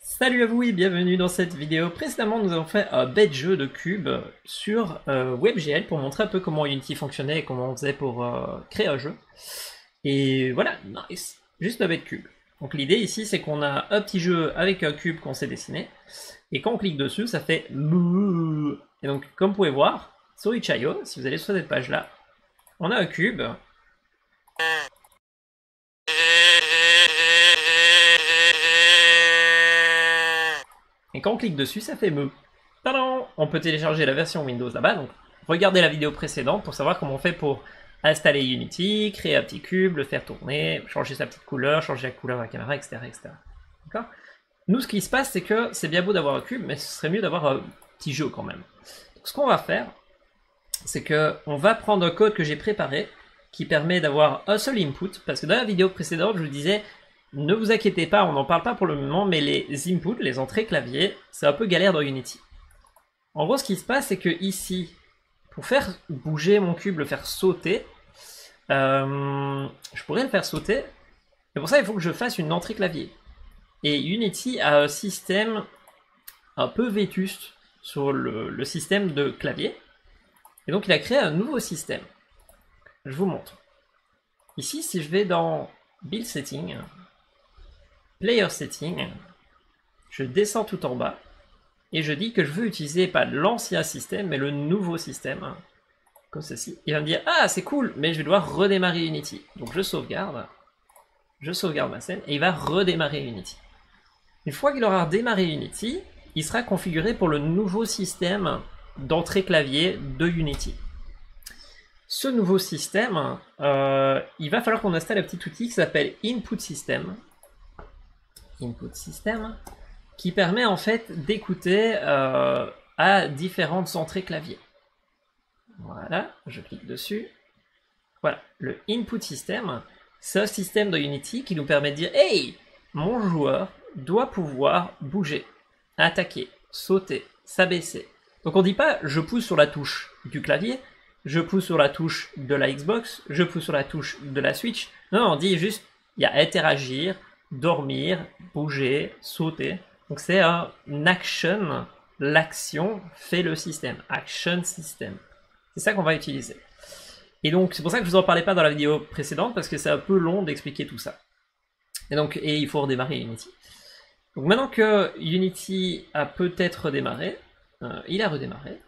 Salut à vous et bienvenue dans cette vidéo. Précédemment, nous avons fait un bête jeu de cubes sur WebGL pour montrer un peu comment Unity fonctionnait et comment on faisait pour créer un jeu. Et voilà, nice. Juste un bête cube. Donc l'idée ici, c'est qu'on a un petit jeu avec un cube qu'on sait dessiner. Et quand on clique dessus, ça fait mouh. Et donc, comme vous pouvez voir, sur itch.io, si vous allez sur cette page-là, on a un cube. Et quand on clique dessus, ça fait me. Tadam! On peut télécharger la version Windows là-bas. Donc, regardez la vidéo précédente pour savoir comment on fait pour installer Unity, créer un petit cube, le faire tourner, changer sa petite couleur, changer la couleur de la caméra, etc. etc. D'accord? Nous, ce qui se passe, c'est que c'est bien beau d'avoir un cube, mais ce serait mieux d'avoir un petit jeu quand même. Donc, ce qu'on va faire, c'est qu'on va prendre un code que j'ai préparé qui permet d'avoir un seul input. Parce que dans la vidéo précédente, je vous disais, ne vous inquiétez pas, on n'en parle pas pour le moment, mais les inputs, les entrées clavier, c'est un peu galère dans Unity. En gros, ce qui se passe, c'est que ici, pour faire bouger mon cube, le faire sauter, je pourrais le faire sauter, mais pour ça, il faut que je fasse une entrée clavier. Et Unity a un système un peu vétuste sur le système de clavier, et donc il a créé un nouveau système. Je vous montre. Ici, si je vais dans Build Setting, Player Setting, je descends tout en bas et je dis que je veux utiliser pas l'ancien système mais le nouveau système, comme ceci. Il va me dire ah c'est cool, mais je vais devoir redémarrer Unity. Donc je sauvegarde ma scène et il va redémarrer Unity. Une fois qu'il aura redémarré Unity, il sera configuré pour le nouveau système d'entrée clavier de Unity. Ce nouveau système, il va falloir qu'on installe un petit outil qui s'appelle Input System. Input System, qui permet en fait d'écouter à différentes entrées clavier. Voilà, je clique dessus. Voilà, le Input System, c'est un système de Unity qui nous permet de dire hey, mon joueur doit pouvoir bouger, attaquer, sauter, s'abaisser. Donc on dit pas je pousse sur la touche du clavier, je pousse sur la touche de la Xbox, je pousse sur la touche de la Switch. Non, on dit juste il y a interagir, dormir, bouger, sauter. Donc c'est un action, l'action fait le système, action system. C'est ça qu'on va utiliser. Et donc c'est pour ça que je vous en parlais pas dans la vidéo précédente parce que c'est un peu long d'expliquer tout ça. Et il faut redémarrer Unity. Donc maintenant que Unity a peut-être redémarré, il a redémarré,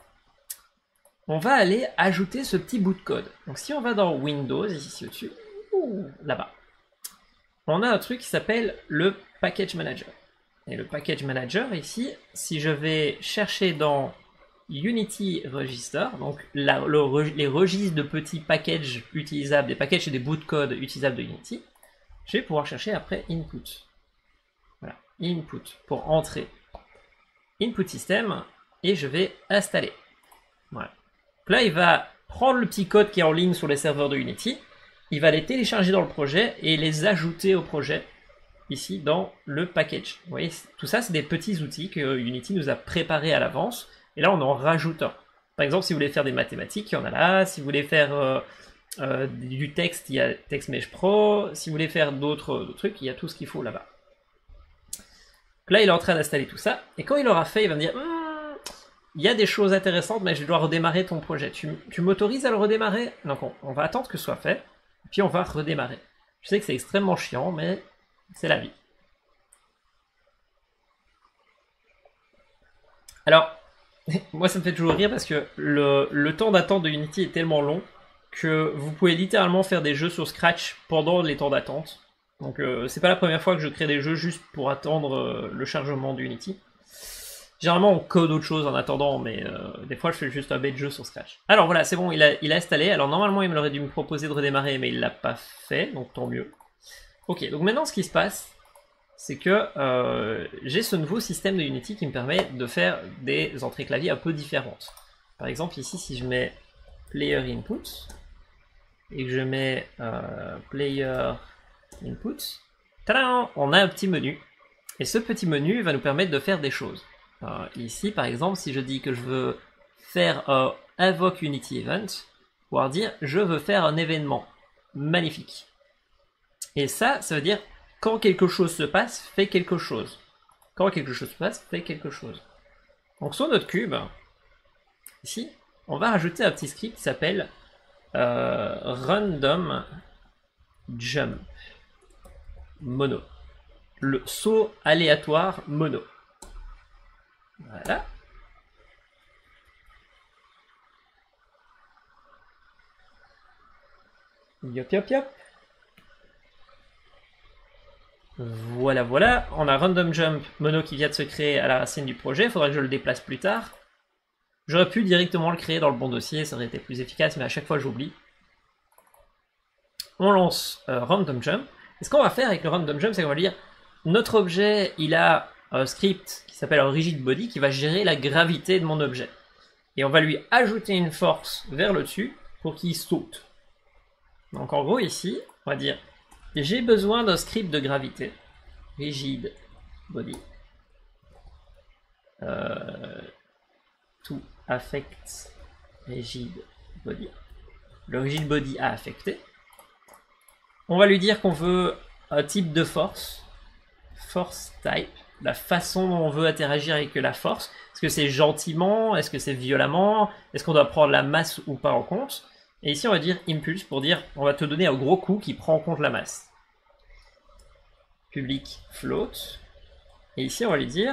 on va aller ajouter ce petit bout de code. Donc si on va dans Windows, ici au-dessus, là-bas, on a un truc qui s'appelle le Package Manager. Et le Package Manager, ici, si je vais chercher dans Unity Register, donc les registres de petits packages utilisables, des packages et des bouts de code utilisables de Unity, je vais pouvoir chercher après Input. Voilà, Input pour entrer. Input System, et je vais installer. Voilà. Donc là, il va prendre le petit code qui est en ligne sur les serveurs de Unity, il va les télécharger dans le projet et les ajouter au projet, ici dans le package. Vous voyez, tout ça, c'est des petits outils que Unity nous a préparés à l'avance, et là, on en rajoute un. Par exemple, si vous voulez faire des mathématiques, il y en a là. Si vous voulez faire du texte, il y a TextMesh Pro. Si vous voulez faire d'autres trucs, il y a tout ce qu'il faut là-bas. Là, il est en train d'installer tout ça, et quand il aura fait, il va me dire il y a des choses intéressantes, mais je dois redémarrer ton projet. Tu m'autorises à le redémarrer? Donc, on va attendre que ce soit fait. Puis on va redémarrer. Je sais que c'est extrêmement chiant, mais c'est la vie. Alors, moi ça me fait toujours rire parce que le temps d'attente de Unity est tellement long que vous pouvez littéralement faire des jeux sur Scratch pendant les temps d'attente. Donc c'est pas la première fois que je crée des jeux juste pour attendre le chargement d'Unity. Généralement on code autre chose en attendant, mais des fois je fais juste un bête jeu sur Scratch. Alors voilà, c'est bon, il a installé. Alors normalement il m'aurait dû me proposer de redémarrer, mais il l'a pas fait, donc tant mieux. Ok, donc maintenant ce qui se passe, c'est que j'ai ce nouveau système de Unity qui me permet de faire des entrées clavier un peu différentes. Par exemple ici, si je mets Player Input, et que je mets Player Input, tadam, on a un petit menu. Et ce petit menu va nous permettre de faire des choses. Ici, par exemple, si je dis que je veux faire un Invoke Unity Event, pouvoir dire je veux faire un événement. Magnifique. Et ça veut dire quand quelque chose se passe, fais quelque chose. Quand quelque chose se passe, fait quelque chose. Donc sur notre cube, ici, on va rajouter un petit script qui s'appelle random jump mono. Le saut aléatoire mono. Voilà. Yop yop yop. Voilà, voilà. On a random jump mono qui vient de se créer à la racine du projet. Il faudra que je le déplace plus tard. J'aurais pu directement le créer dans le bon dossier, ça aurait été plus efficace, mais à chaque fois j'oublie. On lance random jump. Et ce qu'on va faire avec le random jump, c'est qu'on va dire notre objet, il a un script qui s'appelle un rigid body qui va gérer la gravité de mon objet. Et on va lui ajouter une force vers le dessus pour qu'il saute. Donc en gros ici, on va dire j'ai besoin d'un script de gravité. Rigid body. To affect rigid body. Le rigid body a affecté. On va lui dire qu'on veut un type de force. Force type. La façon dont on veut interagir avec la force. Est-ce que c'est gentiment? Est-ce que c'est violemment? Est-ce qu'on doit prendre la masse ou pas en compte? Et ici on va dire impulse pour dire on va te donner un gros coup qui prend en compte la masse. Public float. Et ici on va lui dire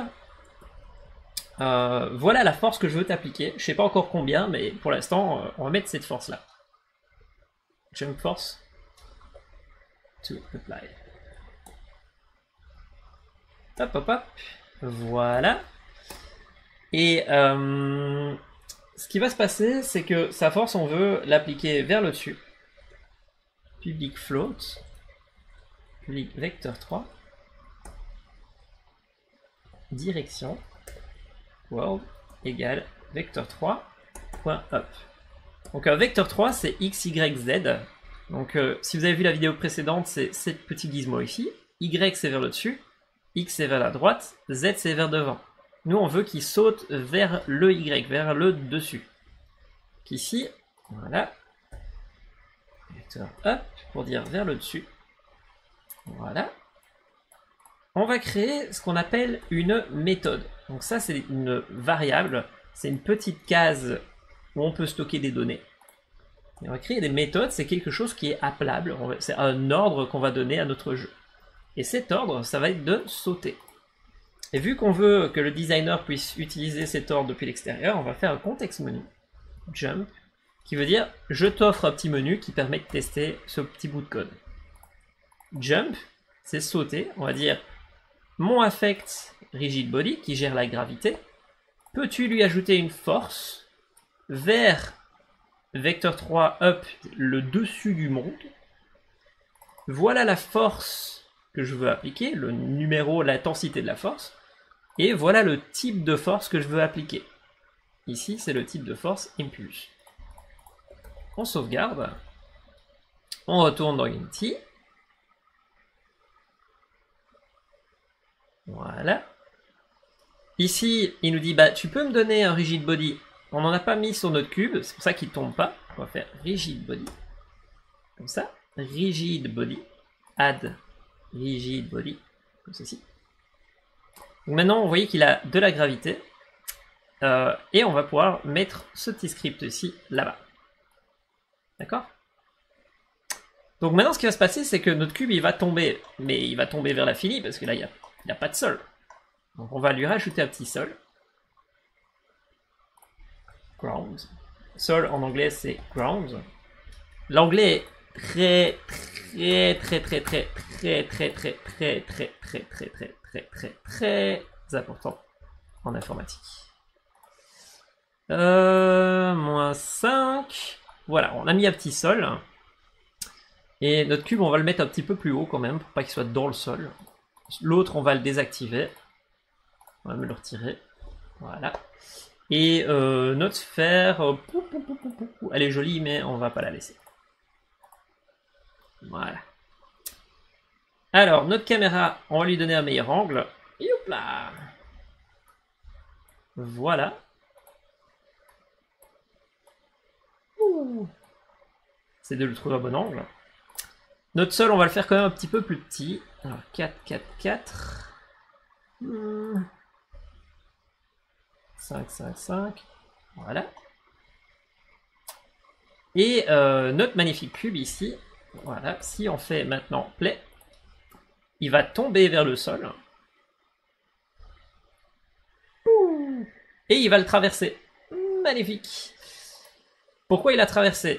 voilà la force que je veux t'appliquer. Je sais pas encore combien, mais pour l'instant on va mettre cette force là. Jump force to apply. Hop hop hop. Voilà. Et ce qui va se passer, c'est que sa force, on veut l'appliquer vers le dessus. Public float. Public vecteur 3. Direction. World égale vecteur 3. Point up. Donc un vecteur 3, c'est x, y, z. Donc si vous avez vu la vidéo précédente, c'est cette petite gizmo ici. Y, c'est vers le dessus. X, c'est vers la droite. Z, c'est vers devant. Nous, on veut qu'il saute vers le Y, vers le dessus. Ici, voilà. Vecteur up, pour dire vers le dessus. Voilà. On va créer ce qu'on appelle une méthode. Donc ça, c'est une variable. C'est une petite case où on peut stocker des données. Et on va créer des méthodes, c'est quelque chose qui est appelable. C'est un ordre qu'on va donner à notre jeu. Et cet ordre, ça va être de sauter. Et vu qu'on veut que le designer puisse utiliser cet ordre depuis l'extérieur, on va faire un context menu, jump, qui veut dire je t'offre un petit menu qui permet de tester ce petit bout de code. Jump, c'est sauter, on va dire mon affect rigid body qui gère la gravité, peux-tu lui ajouter une force vers vecteur 3 up, le dessus du monde. Voilà la force que je veux appliquer, le numéro, l'intensité de la force. Et voilà le type de force que je veux appliquer. Ici, c'est le type de force impulse. On sauvegarde. On retourne dans Unity. Voilà. Ici, il nous dit, bah, tu peux me donner un rigid body. On n'en a pas mis sur notre cube, c'est pour ça qu'il ne tombe pas. On va faire rigid body. Comme ça. Rigid body. Add rigid body. Comme ceci. Donc maintenant, vous voyez qu'il a de la gravité. Et on va pouvoir mettre ce petit script ici, là-bas. D'accord? Donc maintenant, ce qui va se passer, c'est que notre cube, il va tomber. Mais il va tomber vers l'infini, parce que là, il n'y a pas de sol. Donc on va lui rajouter un petit sol. Ground. Sol en anglais, c'est ground. L'anglais est très important en informatique. Moins 5. Voilà, on a mis un petit sol. Et notre cube, on va le mettre un petit peu plus haut quand même, pour pas qu'il soit dans le sol. L'autre, on va le désactiver. On va me le retirer. Voilà. Et notre sphère, elle est jolie, mais on va pas la laisser. Voilà. Alors, notre caméra, on va lui donner un meilleur angle. Youpla! Voilà. C'est de lui trouver un bon angle. Notre sol, on va le faire quand même un petit peu plus petit. Alors, 4, 4, 4. 5, 5, 5. Voilà. Et notre magnifique cube ici, voilà, si on fait maintenant play, il va tomber vers le sol. Et il va le traverser. Magnifique. Pourquoi il a traversé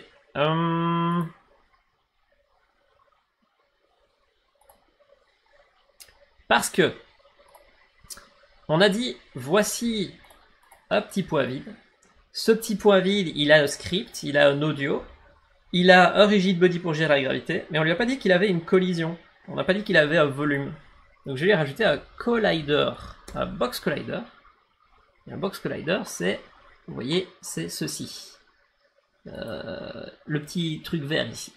Parce que on a dit voici un petit point vide. Ce petit point vide, il a un script, il a un audio, il a un rigid body pour gérer la gravité, mais on lui a pas dit qu'il avait une collision. On n'a pas dit qu'il avait un volume. Donc je vais lui rajouter un collider, un box collider. Et un box collider, c'est, vous voyez, c'est ceci. Le petit truc vert ici.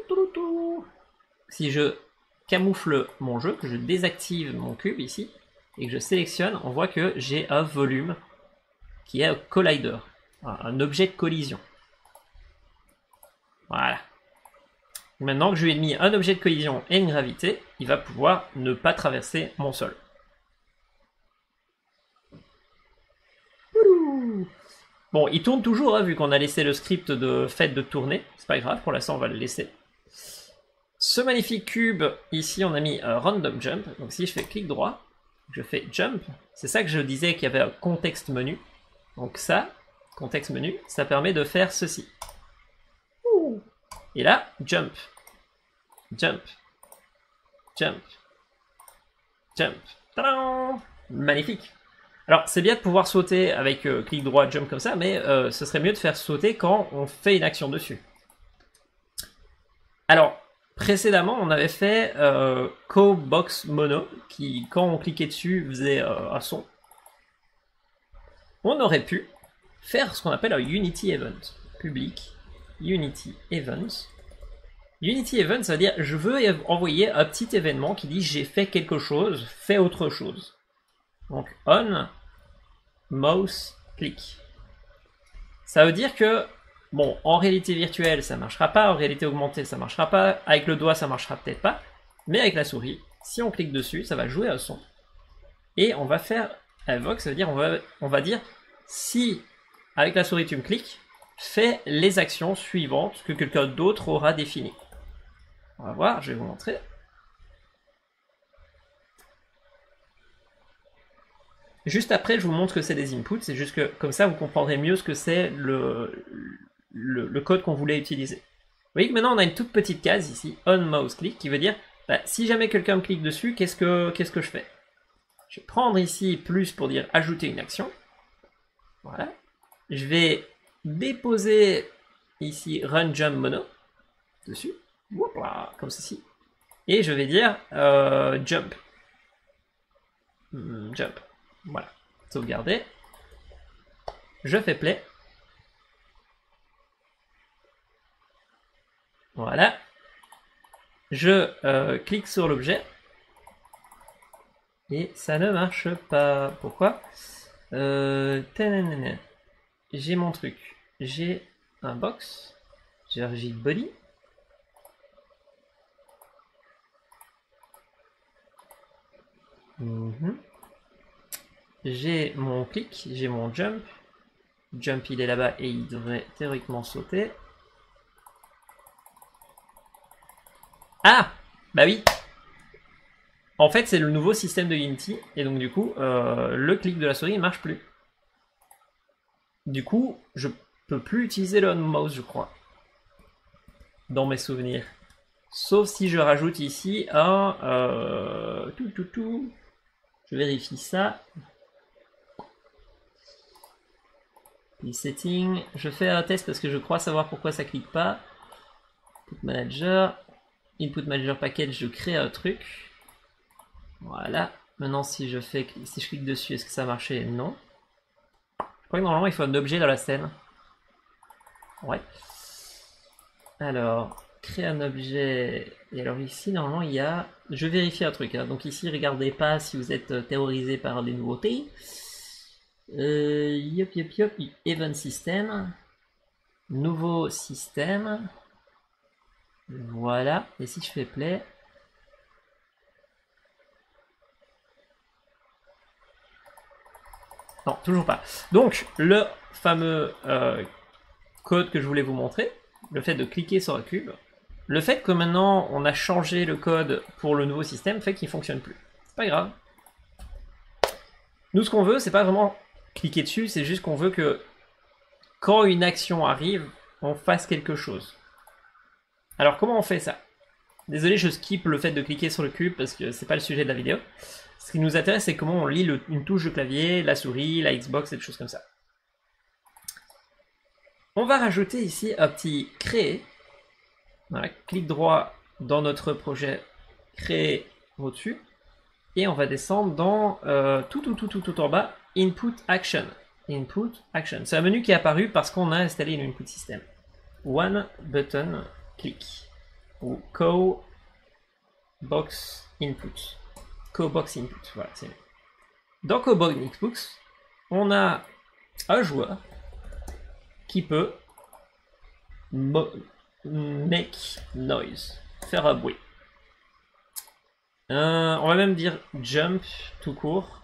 Si je camoufle mon jeu, que je désactive mon cube ici, et que je sélectionne, on voit que j'ai un volume qui est un collider, un objet de collision. Voilà. Maintenant que je lui ai mis un objet de collision et une gravité, il va pouvoir ne pas traverser mon sol. Bon, il tourne toujours, hein, vu qu'on a laissé le script de fait de tourner. C'est pas grave, pour l'instant on va le laisser. Ce magnifique cube, ici on a mis un random jump. Donc si je fais clic droit, je fais jump. C'est ça que je disais qu'il y avait un contexte menu. Donc ça, contexte menu, ça permet de faire ceci. Et là, jump, jump, jump, jump. Tadam! Magnifique. Alors, c'est bien de pouvoir sauter avec clic droit, jump comme ça, mais ce serait mieux de faire sauter quand on fait une action dessus. Alors, précédemment, on avait fait Co-Box Mono, qui, quand on cliquait dessus, faisait un son. On aurait pu faire ce qu'on appelle un Unity Event. Public, Unity Event. Unity Event, ça veut dire je veux envoyer un petit événement qui dit j'ai fait quelque chose, fais autre chose. Donc on, mouse, click. Ça veut dire que, bon, en réalité virtuelle ça marchera pas, en réalité augmentée ça marchera pas, avec le doigt ça marchera peut-être pas, mais avec la souris, si on clique dessus, ça va jouer un son. Et on va faire evoke, ça veut dire on va dire si avec la souris tu me cliques, fais les actions suivantes que quelqu'un d'autre aura définies. On va voir, je vais vous montrer. Juste après, je vous montre que c'est des inputs, c'est juste que comme ça vous comprendrez mieux ce que c'est le code qu'on voulait utiliser. Vous voyez que maintenant on a une toute petite case ici, on mouse click, qui veut dire bah, si jamais quelqu'un me clique dessus, qu'est-ce que je fais? Je vais prendre ici plus pour dire ajouter une action. Voilà. Je vais déposer ici run jump mono dessus. Voilà, comme ceci. Et je vais dire jump. Jump. Voilà. Sauvegarder. Je fais play. Voilà. Je clique sur l'objet. Et ça ne marche pas. Pourquoi? J'ai mon truc. J'ai un box. J'ai un rigid body. J'ai mon clic, j'ai mon jump. Jump il est là-bas et il devrait théoriquement sauter. Ah! Bah oui! En fait c'est le nouveau système de Unity et donc du coup le clic de la souris ne marche plus. Du coup je peux plus utiliser le on mouse je crois. Dans mes souvenirs. Sauf si je rajoute ici un... Je vérifie ça. Les settings. Je fais un test parce que je crois savoir pourquoi ça clique pas. Input Manager. Input Manager Package, je crée un truc. Voilà. Maintenant si je clique dessus, est-ce que ça a marché? Non. Je crois que normalement il faut un objet dans la scène. Ouais. Alors... créer un objet, et alors ici normalement il y a, je vérifie un truc, hein. Donc ici regardez pas si vous êtes terrorisé par les nouveautés, event system, nouveau système, voilà, et si je fais play, Non, toujours pas. Donc, le fameux code que je voulais vous montrer, le fait de cliquer sur un cube, le fait que maintenant on a changé le code pour le nouveau système fait qu'il ne fonctionne plus. C'est pas grave. Nous, ce qu'on veut, c'est pas vraiment cliquer dessus, c'est juste qu'on veut que quand une action arrive, on fasse quelque chose. Alors, comment on fait ça? Désolé, je skip le fait de cliquer sur le cube parce que c'est pas le sujet de la vidéo. Ce qui nous intéresse, c'est comment on lit une touche de clavier, la souris, la Xbox et des choses comme ça. On va rajouter ici un petit créer. Voilà, clic droit dans notre projet, créer au-dessus. Et on va descendre dans tout en bas, Input Action. Input Action. C'est un menu qui est apparu parce qu'on a installé une input system. One button click. Ou Co-Box Input. Co-Box Input, voilà, c'est mieux. Dans Co-Box Input, on a un joueur qui peut make noise, faire un bruit. On va même dire jump tout court.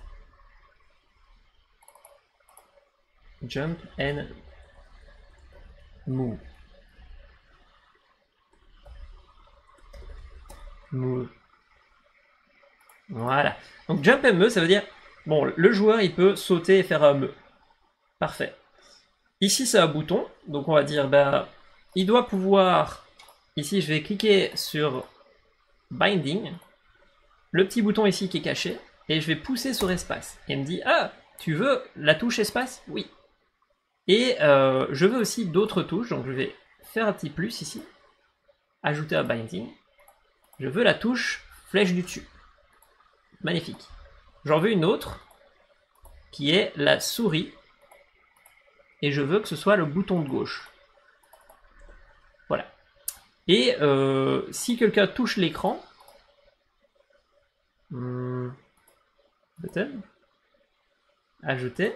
Jump and move. Move. Voilà. Donc jump and move, ça veut dire, bon, le joueur il peut sauter et faire un me. Parfait. Ici c'est un bouton, donc on va dire, bah, il doit pouvoir, ici je vais cliquer sur binding, le petit bouton ici qui est caché, et je vais pousser sur espace. Et il me dit, ah, tu veux la touche espace? Oui. Et je veux aussi d'autres touches, donc je vais faire un petit plus ici, ajouter un binding. Je veux la touche flèche du dessus. Magnifique. J'en veux une autre, qui est la souris, et je veux que ce soit le bouton de gauche. Voilà. Et si quelqu'un touche l'écran, button, ajouter.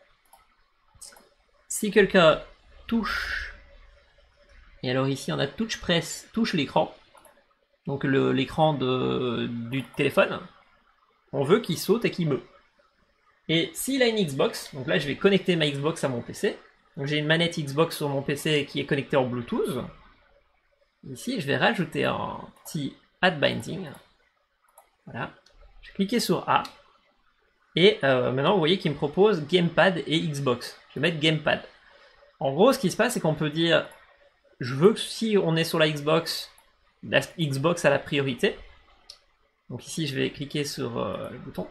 Si quelqu'un touche, et alors ici on a touch press, touche l'écran, donc l'écran du téléphone, on veut qu'il saute et qu'il meut. Et s'il a une Xbox, donc là je vais connecter ma Xbox à mon PC, donc j'ai une manette Xbox sur mon PC qui est connectée en Bluetooth. Ici je vais rajouter un petit add binding. Voilà. Je vais cliquer sur A. Et maintenant vous voyez qu'il me propose Gamepad et Xbox. Je vais mettre Gamepad. En gros ce qui se passe c'est qu'on peut dire je veux que si on est sur la Xbox a la priorité. Donc ici je vais cliquer sur le bouton.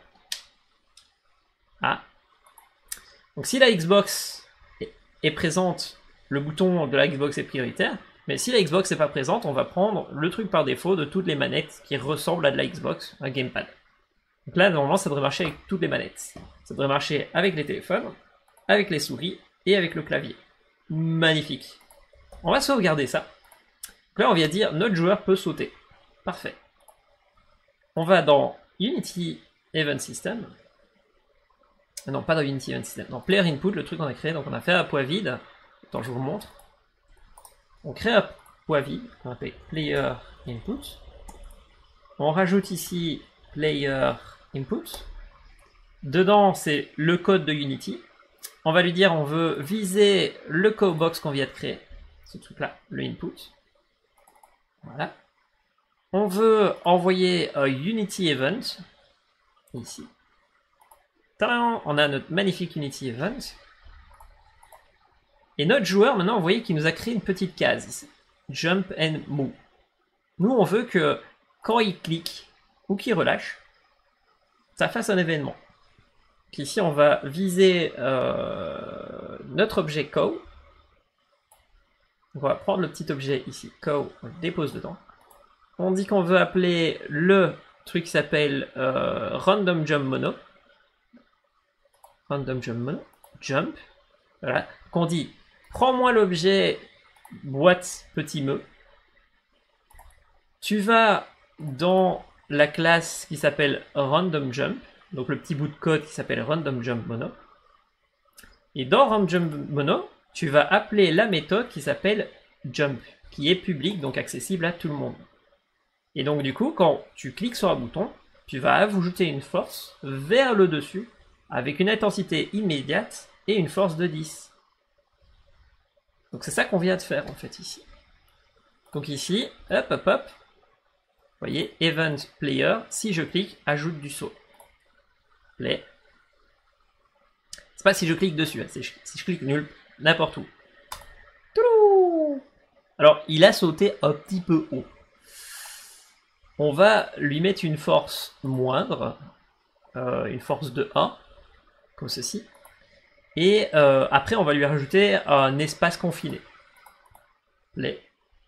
Ah. Donc si la Xbox est présente, le bouton de la Xbox est prioritaire. Mais si la Xbox n'est pas présente, on va prendre le truc par défaut de toutes les manettes qui ressemblent à de la Xbox, un gamepad. Donc là, normalement, ça devrait marcher avec toutes les manettes. Ça devrait marcher avec les téléphones, avec les souris et avec le clavier. Magnifique. On va sauvegarder ça. Donc là, on vient dire notre joueur peut sauter. Parfait. On va dans Unity Event System. Non, pas dans Unity Event System. Dans Player Input, le truc qu'on a créé. Donc on a fait un poids vide. Attends, je vous montre. On crée un poids vide qu'on appelle Player Input. On rajoute ici Player Input. Dedans, c'est le code de Unity. On va lui dire on veut viser le co-box qu'on vient de créer. Ce truc-là, le input. Voilà. On veut envoyer un Unity Event. Ici. Tadam, on a notre magnifique Unity Event. Et notre joueur, maintenant, vous voyez qu'il nous a créé une petite case ici. Jump and move. Nous, on veut que quand il clique ou qu'il relâche, ça fasse un événement. Donc ici, on va viser notre objet co. Donc on va prendre le petit objet ici, co, on le dépose dedans. On dit qu'on veut appeler le truc qui s'appelle Random Jump Mono. Random Jump Mono. Jump. Voilà. Qu'on dit prends-moi l'objet boîte petit me. Tu vas dans la classe qui s'appelle Random Jump, donc le petit bout de code qui s'appelle Random Jump Mono. Et dans Random Jump Mono, tu vas appeler la méthode qui s'appelle Jump, qui est publique, donc accessible à tout le monde. Et donc du coup, quand tu cliques sur un bouton, tu vas ajouter une force vers le dessus avec une intensité immédiate et une force de 10. Donc c'est ça qu'on vient de faire en fait ici. Donc ici, hop hop hop, vous voyez, Event Player, si je clique, ajoute du saut. Play. C'est pas si je clique dessus, hein, si je clique nul, n'importe où. Toulou. Alors, il a sauté un petit peu haut. On va lui mettre une force moindre, une force de 1, comme ceci. Et après, on va lui rajouter un espace confiné. Play.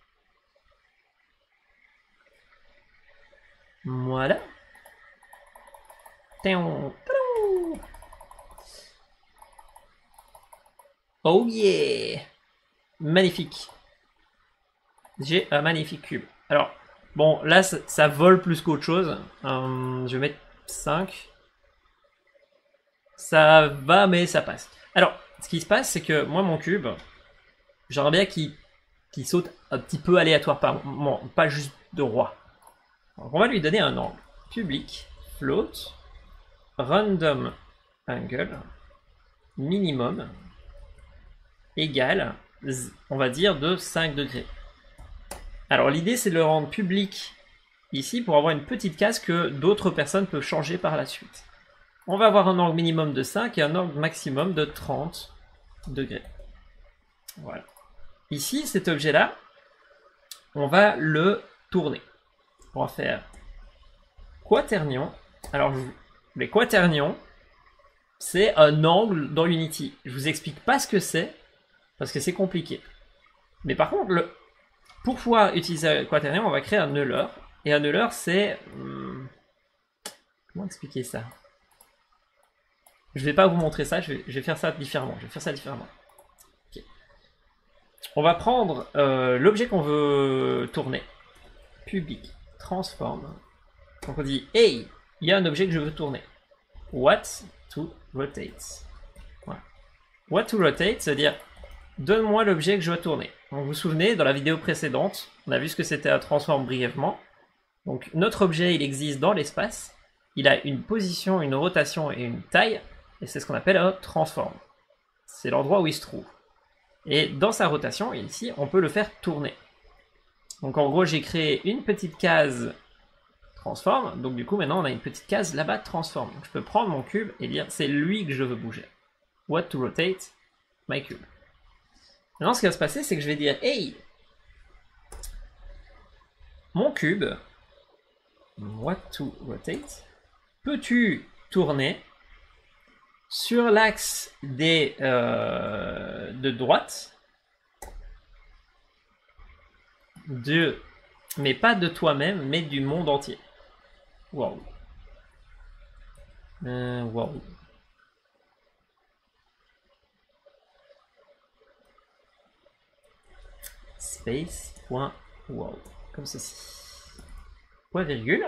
Voilà. Oh yeah! Magnifique. J'ai un magnifique cube. Alors, bon, là, ça vole plus qu'autre chose. Je vais mettre 5. Ça va, mais ça passe. Alors, ce qui se passe, c'est que moi, mon cube, j'aimerais bien qu'il saute un petit peu aléatoirement, pas juste de roi. Donc, on va lui donner un angle. Public, float, random angle, minimum, égal, on va dire, de 5 degrés. Alors l'idée c'est de le rendre public ici pour avoir une petite case que d'autres personnes peuvent changer par la suite. On va avoir un angle minimum de 5 et un angle maximum de 30 degrés. Voilà. Ici, cet objet-là, on va le tourner. On va faire quaternion. Alors, les quaternions, c'est un angle dans Unity. Je vous explique pas ce que c'est, parce que c'est compliqué. Mais par contre, pour pouvoir utiliser quaternion, on va créer un nuller. Et un nuller, c'est... comment expliquer ça? Je vais pas vous montrer ça, je vais faire ça différemment. Okay. On va prendre l'objet qu'on veut tourner. Public, transform. Donc on dit, hey, il y a un objet que je veux tourner. What to rotate. Voilà. What to rotate, c'est-à-dire, donne-moi l'objet que je veux tourner. Donc, vous vous souvenez, dans la vidéo précédente, on a vu ce que c'était un transform brièvement. Donc notre objet, il existe dans l'espace. Il a une position, une rotation et une taille. Et c'est ce qu'on appelle un transform. C'est l'endroit où il se trouve. Et dans sa rotation, ici, on peut le faire tourner. Donc en gros, j'ai créé une petite case transform. Donc du coup, maintenant, on a une petite case là-bas transform. Donc je peux prendre mon cube et dire, c'est lui que je veux bouger. What to rotate my cube. Maintenant, ce qui va se passer, c'est que je vais dire, hey, mon cube, what to rotate, peux-tu tourner sur l'axe de droite, mais pas de toi-même, mais du monde entier. Wow. Wow. Space.wow. Comme ceci. Point virgule.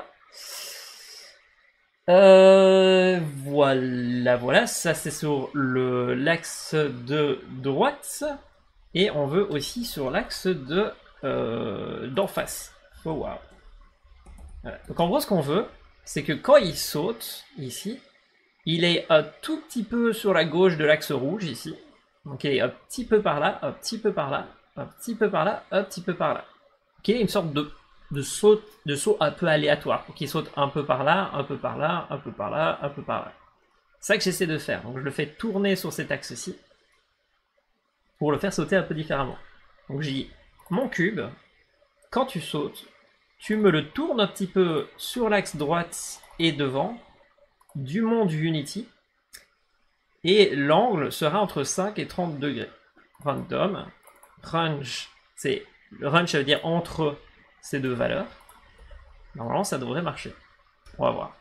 Voilà, ça c'est sur l'axe de droite. Et on veut aussi sur l'axe d'en face. Oh, wow. Voilà. Donc en gros, ce qu'on veut, c'est que quand il saute, ici, il est un tout petit peu sur la gauche de l'axe rouge, ici. Donc il est un petit peu par là, un petit peu par là, un petit peu par là, un petit peu par là. Ok, une sorte de saut un peu aléatoire, pour qu'il saute un peu par là, un peu par là, un peu par là, un peu par là. C'est ça que j'essaie de faire. Donc je le fais tourner sur cet axe-ci, pour le faire sauter un peu différemment. Donc j'ai dit, mon cube, quand tu sautes, tu me le tournes un petit peu sur l'axe droite et devant du monde Unity, et l'angle sera entre 5 et 30 degrés. Random, range, range ça veut dire entre ces deux valeurs. Normalement, ça devrait marcher. On va voir.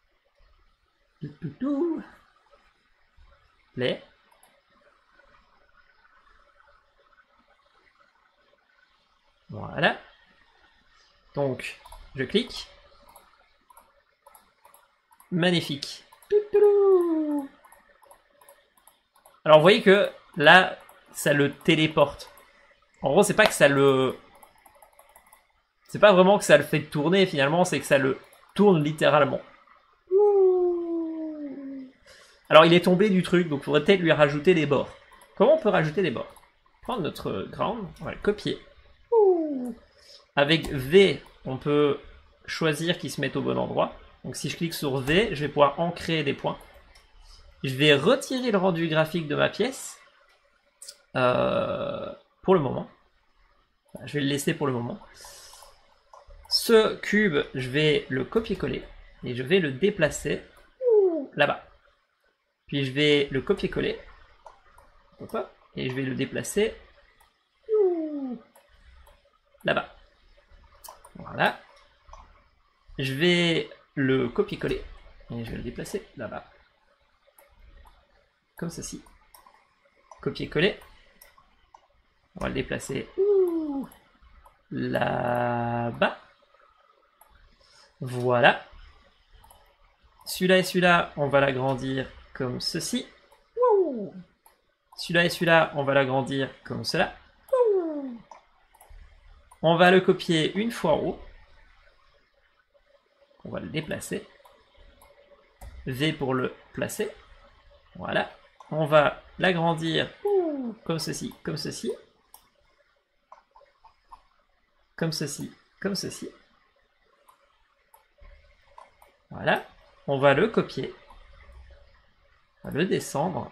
Play. Voilà. Donc, je clique. Magnifique. Alors, vous voyez que là, ça le téléporte. En gros, c'est pas que ça le... C'est pas vraiment que ça le fait tourner, finalement, c'est que ça le tourne littéralement. Alors il est tombé du truc, donc il faudrait peut-être lui rajouter des bords. Comment on peut rajouter des bords? Prendre notre ground, on va le copier. Avec V, on peut choisir qu'il se mette au bon endroit. Donc si je clique sur V, je vais pouvoir ancrer des points. Je vais retirer le rendu graphique de ma pièce. Pour le moment. Je vais le laisser pour le moment. Ce cube, je vais le copier-coller. Et je vais le déplacer là-bas. Puis je vais le copier-coller. Et je vais le déplacer là-bas. Voilà. Je vais le copier-coller. Et je vais le déplacer là-bas. Comme ceci. Copier-coller. On va le déplacer là-bas. Voilà. Celui-là et celui-là, on va l'agrandir comme ceci. Celui-là et celui-là, on va l'agrandir comme cela. On va le copier une fois en haut. On va le déplacer. V pour le placer. Voilà. On va l'agrandir comme ceci, comme ceci. Comme ceci, comme ceci. Voilà. On va le copier. On va le descendre.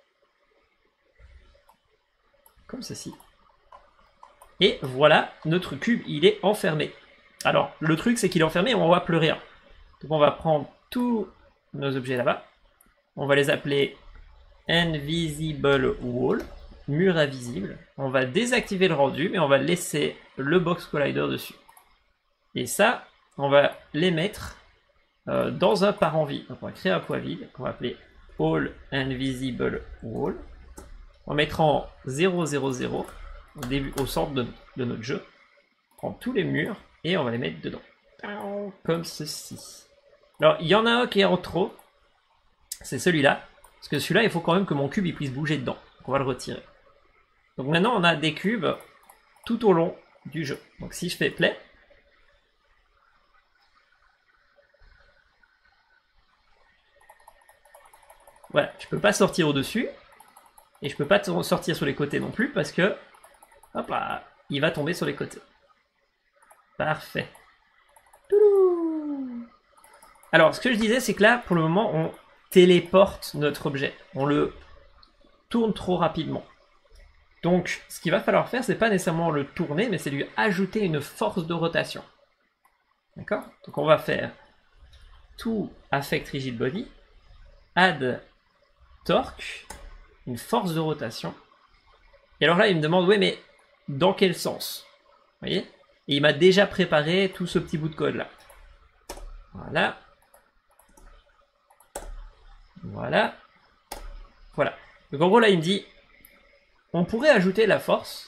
Comme ceci. Et voilà, notre cube, il est enfermé. Alors, le truc, c'est qu'il est enfermé et on va plus rien. Donc on va prendre tous nos objets là-bas. On va les appeler Invisible Wall, mur invisible. On va désactiver le rendu, mais on va laisser le Box Collider dessus. Et ça, on va les mettre dans un parent vide. Donc on va créer un point vide qu'on va appeler All Invisible Wall. On va mettre en 0, 0, 0 au début, au centre de notre jeu. On prend tous les murs et on va les mettre dedans. Comme ceci. Alors, il y en a un qui est en trop. C'est celui-là. Parce que celui-là, il faut quand même que mon cube il puisse bouger dedans. Donc on va le retirer. Donc maintenant, on a des cubes tout au long du jeu. Donc si je fais play. Voilà, je peux pas sortir au-dessus. Et je peux pas sortir sur les côtés non plus parce que, hop là, il va tomber sur les côtés. Parfait. Alors, ce que je disais, c'est que là, pour le moment, on téléporte notre objet. On le tourne trop rapidement. Donc, ce qu'il va falloir faire, c'est pas nécessairement le tourner, mais c'est lui ajouter une force de rotation. D'accord? Donc, on va faire to affect rigid body, add torque, une force de rotation. Et alors là, il me demande, oui, mais dans quel sens? Vous voyez? Et il m'a déjà préparé tout ce petit bout de code là. Voilà. Voilà. Voilà. Donc en gros là, il me dit, on pourrait ajouter la force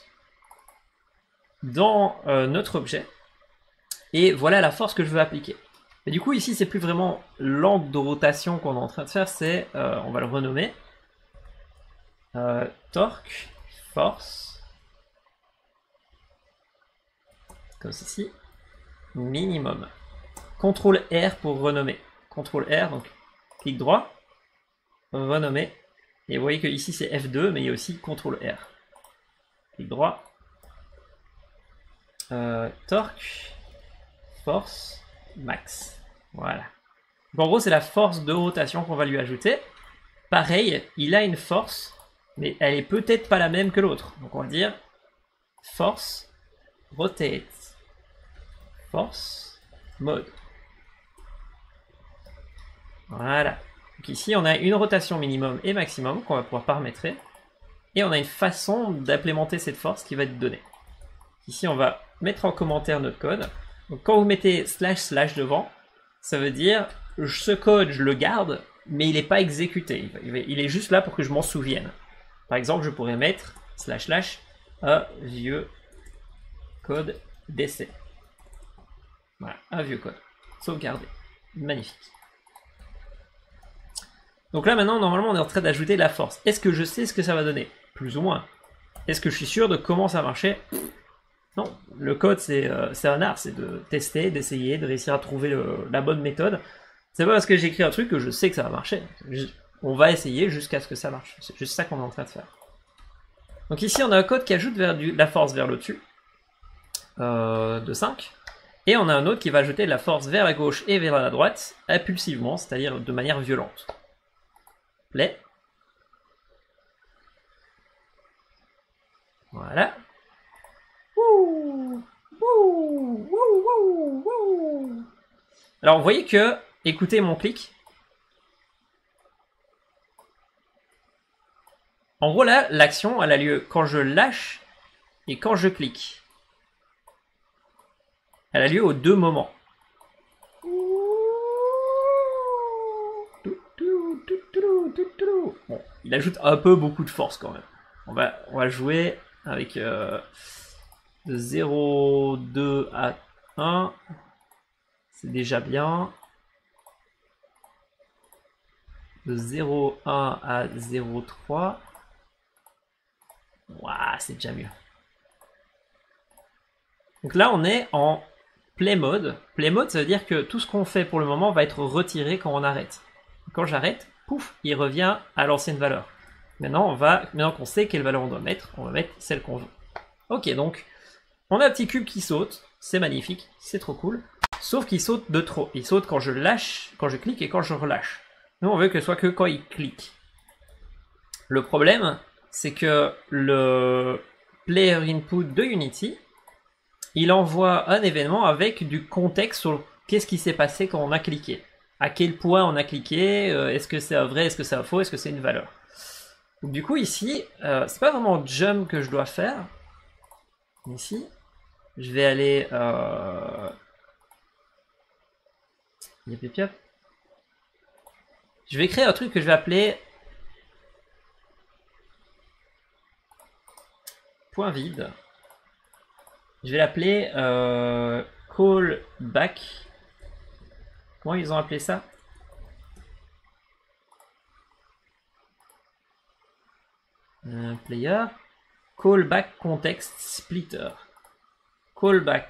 dans notre objet. Et voilà la force que je veux appliquer. Et du coup, ici, c'est plus vraiment l'angle de rotation qu'on est en train de faire, c'est, on va le renommer. Torque, force, comme ceci, minimum. CTRL R pour renommer. CTRL R, donc clic droit, renommer. Et vous voyez que ici c'est F2, mais il y a aussi CTRL R. Clic droit, torque, force, max. Voilà. Donc en gros, c'est la force de rotation qu'on va lui ajouter. Pareil, il a une force, mais elle est peut-être pas la même que l'autre. Donc on va dire force, rotate, force, mode. Voilà. Donc ici, on a une rotation minimum et maximum qu'on va pouvoir paramétrer. Et on a une façon d'implémenter cette force qui va être donnée. Ici, on va mettre en commentaire notre code. Donc quand vous mettez / devant, ça veut dire ce code, je le garde, mais il n'est pas exécuté. Il est juste là pour que je m'en souvienne. Par exemple, je pourrais mettre / un vieux code d'essai. Voilà, un vieux code. Sauvegarder. Magnifique. Donc là, maintenant, normalement, on est en train d'ajouter la force. Est-ce que je sais ce que ça va donner? Plus ou moins. Est-ce que je suis sûr de comment ça marchait? Non. Le code, c'est un art. C'est de tester, d'essayer, de réussir à trouver la bonne méthode. C'est pas parce que j'écris un truc que je sais que ça va marcher. on va essayer jusqu'à ce que ça marche. C'est juste ça qu'on est en train de faire. Donc ici, on a un code qui ajoute la force vers le dessus, de 5. Et on a un autre qui va ajouter de la force vers la gauche et vers la droite, impulsivement, c'est-à-dire de manière violente. Play. Voilà. Alors, vous voyez que, écoutez mon clic. En gros, là, l'action, elle a lieu quand je lâche et quand je clique. Elle a lieu aux deux moments. Bon, il ajoute un peu beaucoup de force quand même. On va jouer avec de 0, 2 à 1. C'est déjà bien. De 0, 1 à 0, 3. Waouh, c'est déjà mieux. Donc là, on est en play mode. Play mode, ça veut dire que tout ce qu'on fait pour le moment va être retiré quand on arrête. Quand j'arrête, pouf, il revient à l'ancienne valeur. Maintenant, maintenant qu'on sait quelle valeur on doit mettre, on va mettre celle qu'on veut. Ok, donc, on a un petit cube qui saute. C'est magnifique, c'est trop cool. Sauf qu'il saute de trop. Il saute quand je lâche, quand je clique et quand je relâche. Nous, on veut que ce soit que quand il clique. Le problème, c'est que le player input de Unity, il envoie un événement avec du contexte sur qu'est-ce qui s'est passé quand on a cliqué. À quel point on a cliqué, est-ce que c'est un vrai, est-ce que c'est un faux, est-ce que c'est une valeur. Donc, du coup, ici, c'est pas vraiment jump que je dois faire. Ici, je vais aller... Je vais créer un truc que je vais appeler point vide. Je vais l'appeler callback. Comment ils ont appelé ça? Player. Callback context splitter. Callback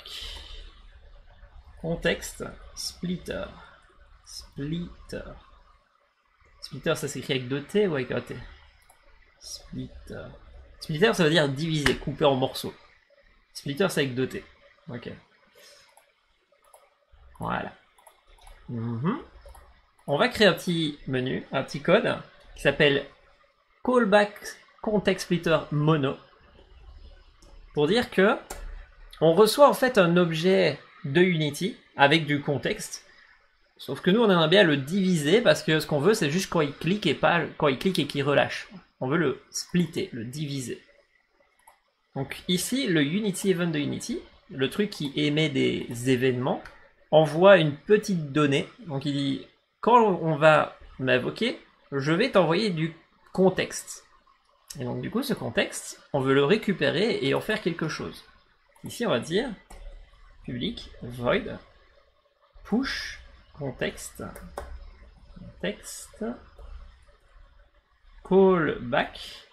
context splitter. Splitter. Splitter, ça s'écrit avec 2 T ou avec un T? Splitter. Splitter, ça veut dire diviser, couper en morceaux. Splitter, c'est avec 2 T. Ok. Voilà. On va créer un petit menu, un petit code qui s'appelle callback context splitter mono. Pour dire que on reçoit en fait un objet de Unity avec du contexte. Sauf que nous, on aimerait bien le diviser parce que ce qu'on veut, c'est juste quand il clique et pas quand il clique et qu'il relâche. On veut le splitter, le diviser. Donc ici, le Unity Event de Unity, le truc qui émet des événements, envoie une petite donnée. Donc il dit, quand on va m'invoquer, je vais t'envoyer du contexte. Et donc du coup, ce contexte, on veut le récupérer et en faire quelque chose. Ici, on va dire public void push context callback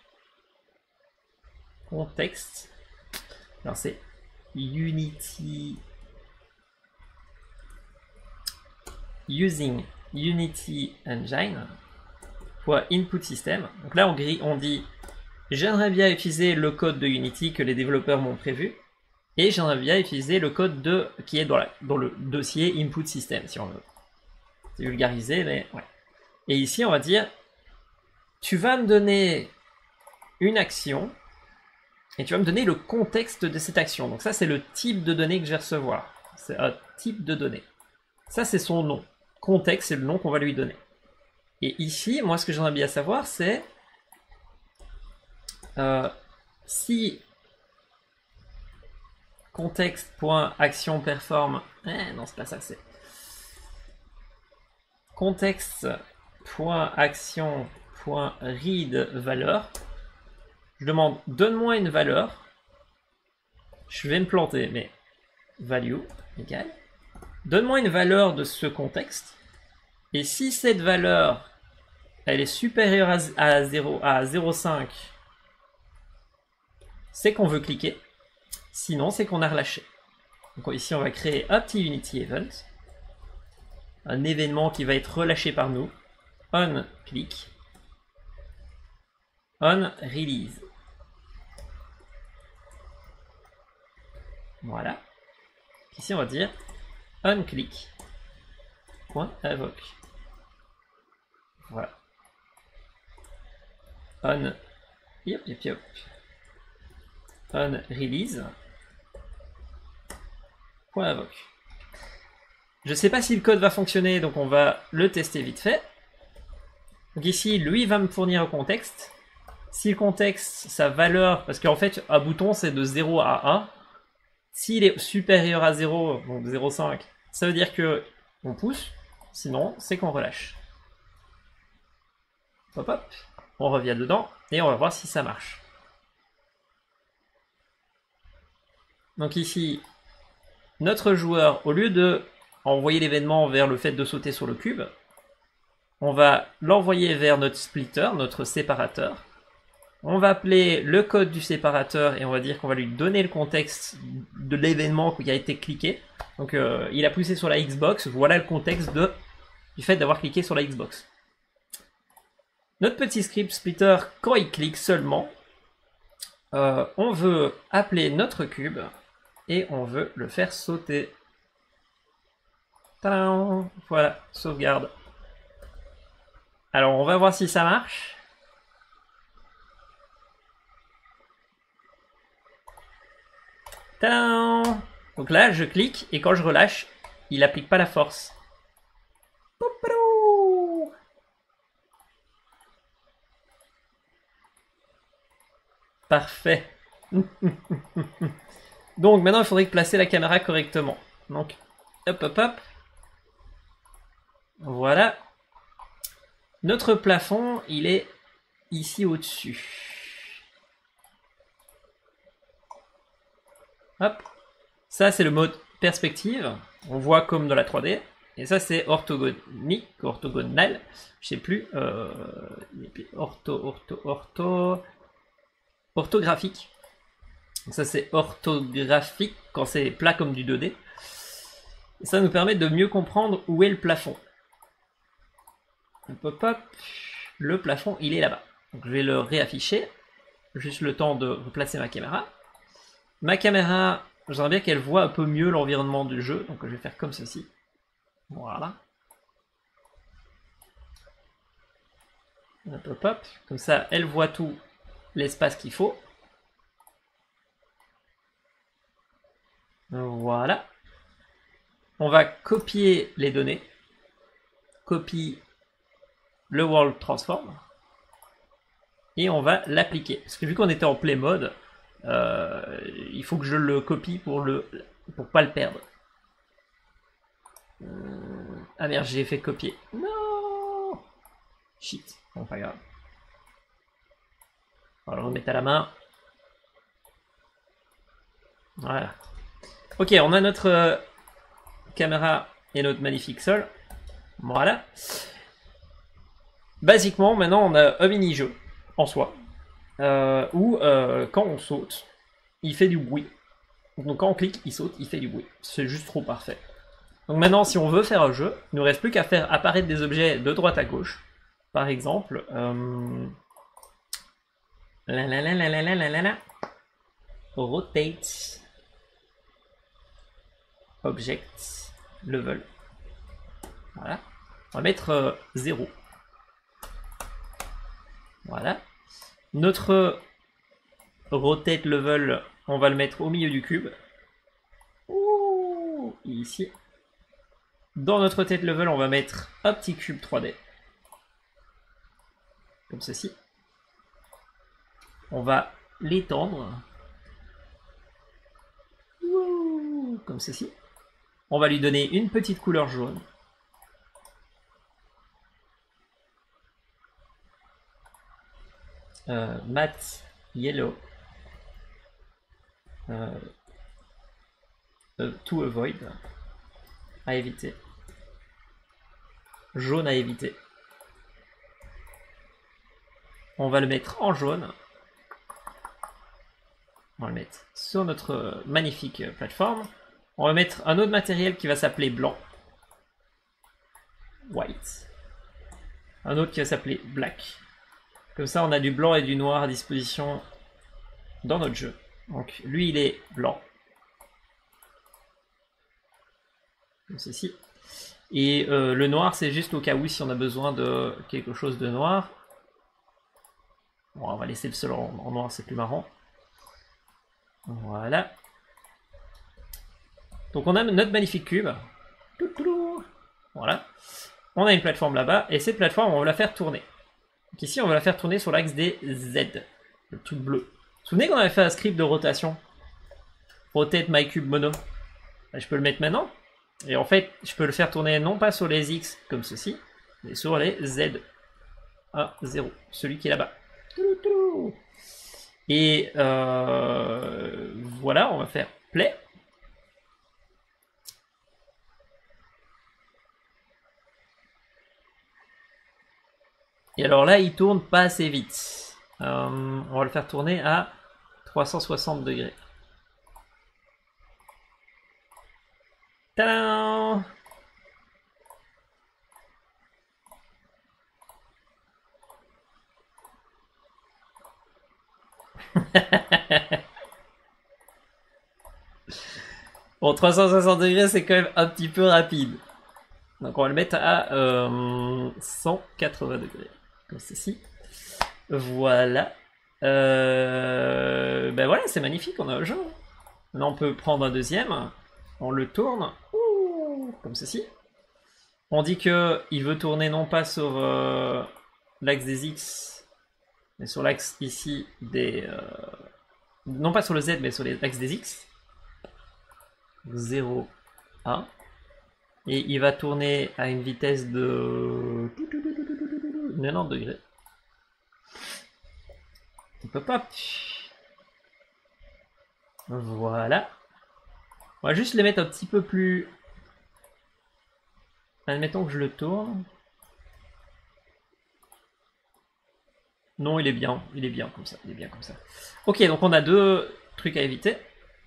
context. Alors c'est Unity using Unity Engine pour input system. Donc là on dit j'aimerais bien utiliser le code de Unity que les développeurs m'ont prévu et j'aimerais bien utiliser le code qui est dans le dossier input system si on veut. C'est vulgarisé mais ouais. Et ici on va dire tu vas me donner une action et tu vas me donner le contexte de cette action. Donc ça c'est le type de données que je vais recevoir. C'est un type de données. Ça c'est son nom. Contexte c'est le nom qu'on va lui donner. Et ici, moi ce que j'aimerais bien savoir c'est si contexte.action_perform non c'est pas ça que c'est. Contexte.action.read valeur. Je demande donne-moi une valeur. Je vais me planter, mais value égale. Donne-moi une valeur de ce contexte. Et si cette valeur elle est supérieure à 0,5, c'est qu'on veut cliquer. Sinon, c'est qu'on a relâché. Donc ici, on va créer un petit Unity Event. Un événement qui va être relâché par nous. On click. on release. Voilà. Ici, on va dire on click. Point invoke. Voilà. On. Yop, yop, yop. On release. Point invoque. Je sais pas si le code va fonctionner, donc on va le tester vite fait. Donc ici, lui va me fournir un contexte. Si le contexte, sa valeur, parce qu'en fait, un bouton, c'est de 0 à 1. S'il est supérieur à 0, donc 0,5, ça veut dire que on pousse. Sinon, c'est qu'on relâche. Hop, hop. On revient dedans et on va voir si ça marche. Donc ici, notre joueur, au lieu de envoyer l'événement vers le fait de sauter sur le cube, on va l'envoyer vers notre splitter, notre séparateur. On va appeler le code du séparateur et on va dire qu'on va lui donner le contexte de l'événement qui a été cliqué. Donc il a poussé sur la Xbox, voilà le contexte du fait d'avoir cliqué sur la Xbox. Notre petit script splitter, quand il clique seulement, on veut appeler notre cube et on veut le faire sauter. Tadam! Voilà, sauvegarde. Alors on va voir si ça marche. Tadam! Donc là, je clique et quand je relâche, il n'applique pas la force. Parfait. Donc maintenant, il faudrait placer la caméra correctement. Donc, hop, hop, hop. Voilà. Notre plafond, il est ici au-dessus. Hop. Ça, c'est le mode perspective. On voit comme dans la 3D. Et ça, c'est orthogonique, orthogonal. Je sais plus. Orthographique. Donc ça, c'est orthographique quand c'est plat comme du 2D. Et ça nous permet de mieux comprendre où est le plafond. Hop, hop, hop. Le plafond, il est là-bas. Donc je vais le réafficher. Juste le temps de replacer ma caméra. Ma caméra, j'aimerais bien qu'elle voit un peu mieux l'environnement du jeu. Donc je vais faire comme ceci. Voilà. Hop, hop, hop. Comme ça, elle voit tout l'espace qu'il faut. Voilà. On va copier les données. Copie le world transform. Et on va l'appliquer. Parce que vu qu'on était en play mode, il faut que je le copie pour pas le perdre. Ah merde, j'ai fait copier. Non. Shit. Bon, pas grave. On va le remettre à la main. Voilà. Ok, on a notre caméra et notre magnifique sol. Voilà. Basiquement, maintenant, on a un mini-jeu en soi. Où, quand on saute, il fait du bruit. Donc quand on clique, il saute, il fait du bruit. C'est juste trop parfait. Donc maintenant, si on veut faire un jeu, il ne nous reste plus qu'à faire apparaître des objets de droite à gauche. Par exemple, rotate object level. Voilà. On va mettre 0. Voilà. Notre rotate level, on va le mettre au milieu du cube. Ouh, ici. Dans notre rotate level, on va mettre un petit cube 3D. Comme ceci. On va l'étendre. Comme ceci. On va lui donner une petite couleur jaune. Matte yellow. To avoid. À éviter. Jaune à éviter. On va le mettre en jaune. On va le mettre sur notre magnifique plateforme. On va mettre un autre matériel qui va s'appeler blanc. White. Un autre qui va s'appeler black. Comme ça, on a du blanc et du noir à disposition dans notre jeu. Donc lui, il est blanc. Comme ceci. Et le noir, c'est juste au cas où si on a besoin de quelque chose de noir. Bon, on va laisser le sol en noir, c'est plus marrant. Voilà. Donc on a notre magnifique cube. Voilà. On a une plateforme là-bas, et cette plateforme, on va la faire tourner. Donc ici, on va la faire tourner sur l'axe des Z, le truc bleu. Vous vous souvenez qu'on avait fait un script de rotation? Rotate my cube mono. Là, je peux le mettre maintenant. Et en fait, je peux le faire tourner non pas sur les X comme ceci, mais sur les Z. 1, 0. Celui qui est là-bas. Et voilà, on va faire play. Et alors là, il tourne pas assez vite. On va le faire tourner à 360 degrés. Tadam! Bon, 360 degrés, c'est quand même un petit peu rapide. Donc on va le mettre à 180 degrés. Comme ceci. Voilà. Ben voilà, c'est magnifique, on a le jeu. Maintenant on peut prendre un deuxième. On le tourne. Ouh, comme ceci. On dit qu'il veut tourner non pas sur l'axe des X, mais sur l'axe ici des... non pas sur le Z, mais sur l'axe des X. 0, 1. Et il va tourner à une vitesse de 90 degrés. On peut pas. Voilà. On va juste les mettre un petit peu plus... Admettons que je le tourne. Non, il est bien comme ça, il est bien comme ça. Ok, donc on a deux trucs à éviter.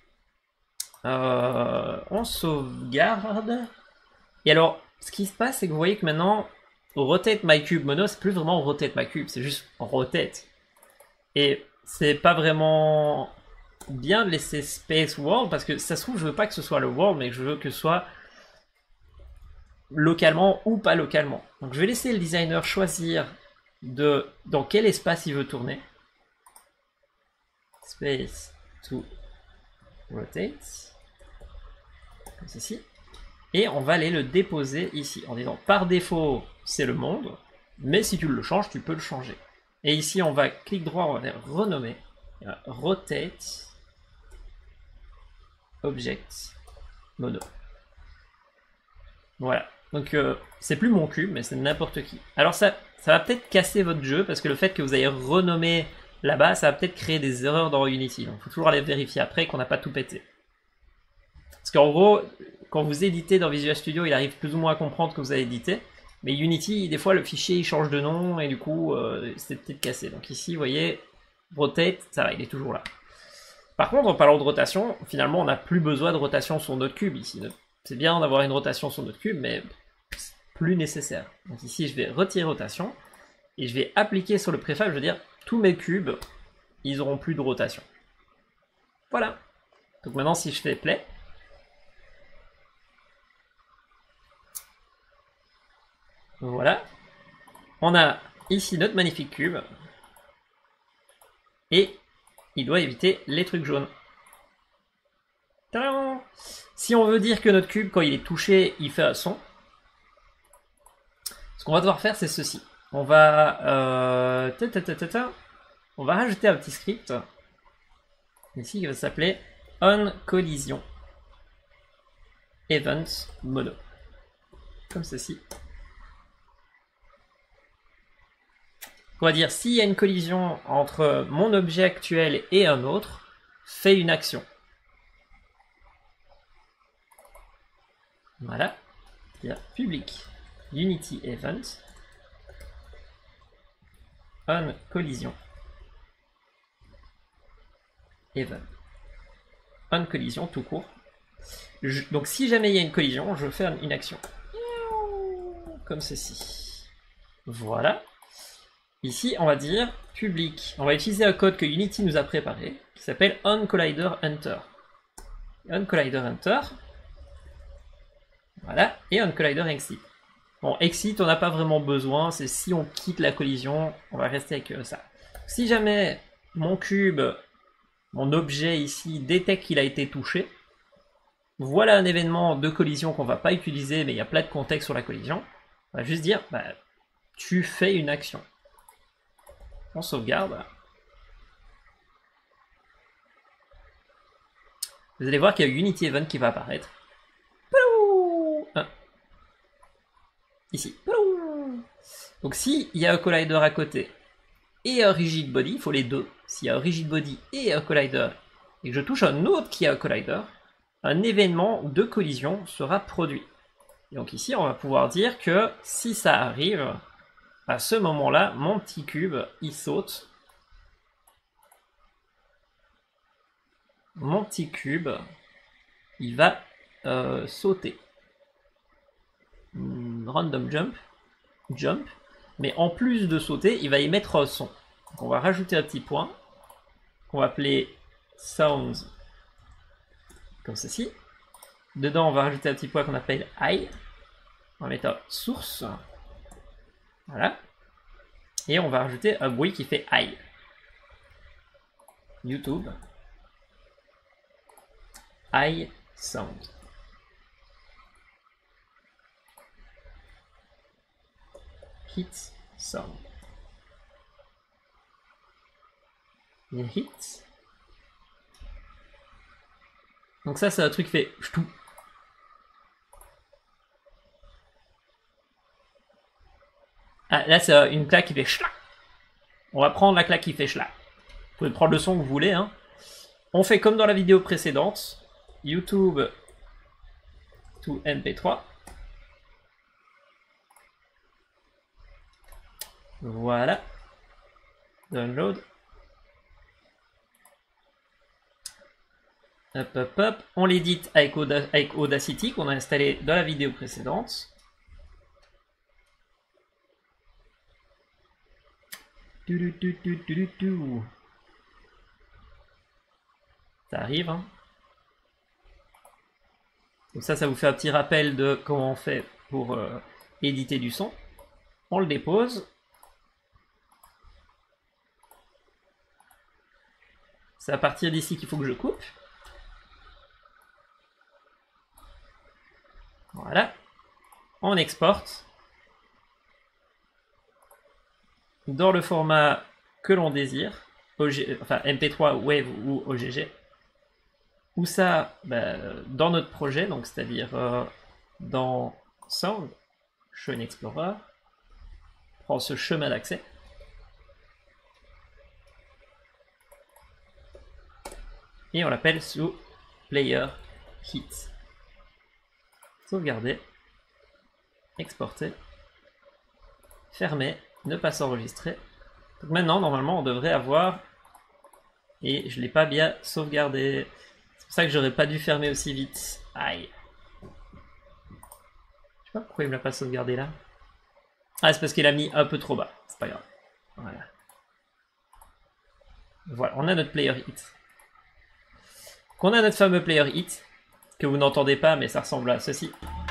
On sauvegarde. Et alors, ce qui se passe, c'est que vous voyez que maintenant, rotate my cube mono, c'est plus vraiment rotate my cube, c'est juste rotate. Et c'est pas vraiment bien de laisser space world, parce que ça se trouve, je veux pas que ce soit le world, mais je veux que ce soit localement ou pas localement. Donc je vais laisser le designer choisir dans quel espace il veut tourner. Space to rotate. Comme ceci. Et on va aller le déposer ici en disant par défaut c'est le monde, mais si tu le changes, tu peux le changer. Et ici on va clic droit, on va faire renommer, rotate object mono. Voilà. Donc c'est plus mon cube, mais c'est n'importe qui. Alors ça va peut-être casser votre jeu, parce que le fait que vous ayez renommé là-bas, ça va peut-être créer des erreurs dans Unity. Donc il faut toujours aller vérifier après qu'on n'a pas tout pété. Parce qu'en gros, quand vous éditez dans Visual Studio, il arrive plus ou moins à comprendre que vous avez édité. Mais Unity, des fois, le fichier, il change de nom, et du coup, c'est peut-être cassé. Donc ici, vous voyez, rotate, ça va, il est toujours là. Par contre, en parlant de rotation, finalement, on n'a plus besoin de rotation sur notre cube ici. C'est bien d'avoir une rotation sur notre cube, mais c'est plus nécessaire. Donc ici, je vais retirer rotation, et je vais appliquer sur le préfab, je veux dire, tous mes cubes, ils auront plus de rotation. Voilà. Donc maintenant, si je fais play, voilà. On a ici notre magnifique cube. Et il doit éviter les trucs jaunes. Tadam! Si on veut dire que notre cube, quand il est touché, il fait un son, ce qu'on va devoir faire, c'est ceci. On va... on va rajouter un petit script. Ici, qui va s'appeler onCollision event mono. Comme ceci. On va dire s'il y a une collision entre mon objet actuel et un autre, fais une action. Voilà. Il y a public Unity event on collision event on collision tout court. Donc si jamais il y a une collision, je fais une action. Comme ceci. Voilà. Ici, on va dire public. On va utiliser un code que Unity nous a préparé, qui s'appelle onColliderHunter. onColliderHunter. Voilà, et onColliderExit. Bon, exit, on n'a pas vraiment besoin, c'est si on quitte la collision, on va rester avec ça. Si jamais mon cube, mon objet ici, détecte qu'il a été touché, voilà un événement de collision qu'on va pas utiliser, mais il y a plein de contexte sur la collision. On va juste dire, bah, tu fais une action. On sauvegarde. Vous allez voir qu'il y a Unity Event qui va apparaître. Ici. Donc s'il y a un collider à côté et un rigid body, il faut les deux. S'il y a un rigid body et un collider, et que je touche un autre qui a un collider, un événement de collision sera produit. Et donc ici, on va pouvoir dire que si ça arrive, à ce moment-là, mon petit cube, il saute. Mon petit cube, il va sauter. Random jump, mais en plus de sauter, il va émettre un son. Donc on va rajouter un petit point qu'on va appeler sounds, comme ceci. Dedans, on va rajouter un petit point qu'on appelle I. On va mettre un source. Voilà. Et on va rajouter un bruit qui fait I. YouTube. I sound. Hit sound. Hit. Donc ça, c'est un truc qui fait ch'tou. Ah, là, c'est une claque qui fait ch'la. On va prendre la claque qui fait ch'la. Vous pouvez prendre le son que vous voulez. Hein. On fait comme dans la vidéo précédente. YouTube to MP3. Voilà. Download. Hop, hop, hop. On l'édite avec Audacity qu'on a installé dans la vidéo précédente. Ça arrive. Hein. Donc ça vous fait un petit rappel de comment on fait pour éditer du son. On le dépose. C'est à partir d'ici qu'il faut que je coupe. Voilà. On exporte dans le format que l'on désire, enfin MP3, Wave ou OGG. Ou ça, bah, dans notre projet, donc c'est-à-dire dans Sound, Show Explorer, prend ce chemin d'accès. Et on l'appelle sous Player Hit. Sauvegarder, exporter, fermer, ne pas s'enregistrer. Donc maintenant, normalement, on devrait avoir, et je ne l'ai pas bien sauvegardé. C'est pour ça que j'aurais pas dû fermer aussi vite. Aïe. Je sais pas pourquoi il me l'a pas sauvegardé là. Ah, c'est parce qu'il a mis un peu trop bas. C'est pas grave. Voilà. Voilà, on a notre player hit. Qu'on a notre fameux player hit, que vous n'entendez pas, mais ça ressemble à ceci.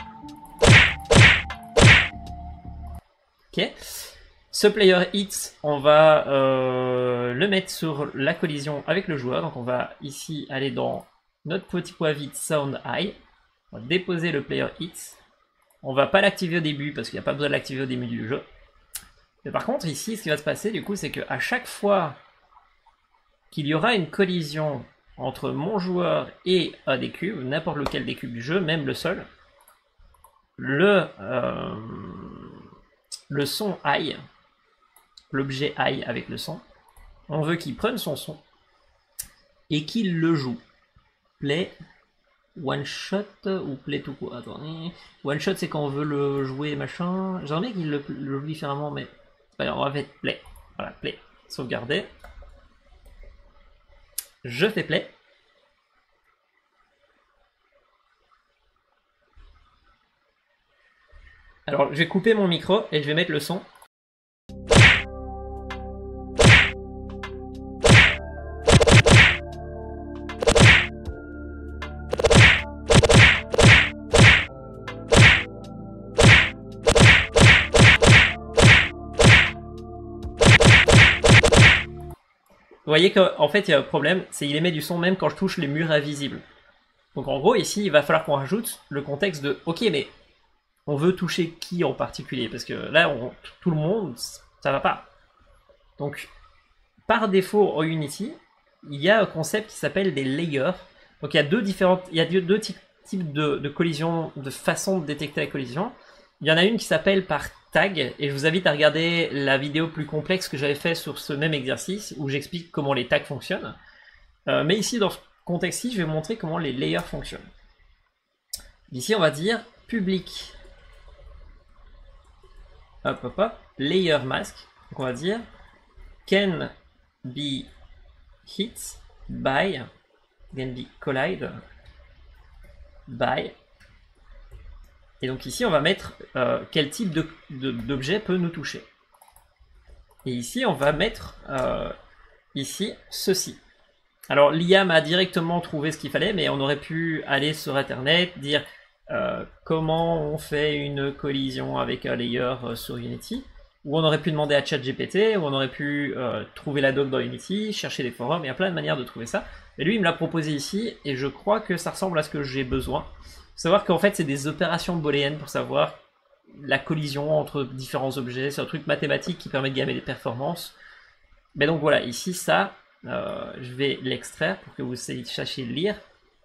Ok. Ce player hit, on va le mettre sur la collision avec le joueur. Donc on va ici aller dans notre petit point vide Sound High. On va déposer le player hit. On va pas l'activer au début parce qu'il n'y a pas besoin de l'activer au début du jeu. Mais par contre ici, ce qui va se passer du coup, c'est qu'à chaque fois qu'il y aura une collision entre mon joueur et un des cubes, n'importe lequel des cubes du jeu, même le seul, le son high, l'objet high avec le son, on veut qu'il prenne son son et qu'il le joue. Play one shot ou play tout quoi. Attendez. One shot c'est quand on veut le jouer machin. J'aimerais qu'il le joue différemment, mais c'est pas grave, on va faire play. Voilà, play. Sauvegarder. Je fais play. Alors je vais couper mon micro et je vais mettre le son. voyez qu'en fait, il y a un problème, c'est qu'il émet du son même quand je touche les murs invisibles. Donc en gros, ici, il va falloir qu'on rajoute le contexte de « Ok, mais on veut toucher qui en particulier ?» Parce que là, tout le monde, ça va pas. Donc, par défaut, en Unity, il y a un concept qui s'appelle des layers. Donc il y a deux types de collisions, de façons de détecter la collision. Il y en a une qui s'appelle par tag, et je vous invite à regarder la vidéo plus complexe que j'avais fait sur ce même exercice, où j'explique comment les tags fonctionnent. Mais ici, dans ce contexte-ci, je vais vous montrer comment les layers fonctionnent. Ici, on va dire public, layer mask. Donc on va dire can be hit by, can be collide by. Et donc ici, on va mettre quel type d'objet peut nous toucher. Et ici, on va mettre ici ceci. Alors l'IA m'a directement trouvé ce qu'il fallait, mais on aurait pu aller sur Internet, dire comment on fait une collision avec un layer sur Unity, ou on aurait pu demander à ChatGPT, ou on aurait pu trouver la doc dans Unity, chercher des forums, il y a plein de manières de trouver ça. Mais lui, il me l'a proposé ici, et je crois que ça ressemble à ce que j'ai besoin. Faut savoir qu'en fait, c'est des opérations booléennes pour savoir la collision entre différents objets. C'est un truc mathématique qui permet de gagner des performances. Mais donc voilà, ici, ça, je vais l'extraire pour que vous sachiez le lire.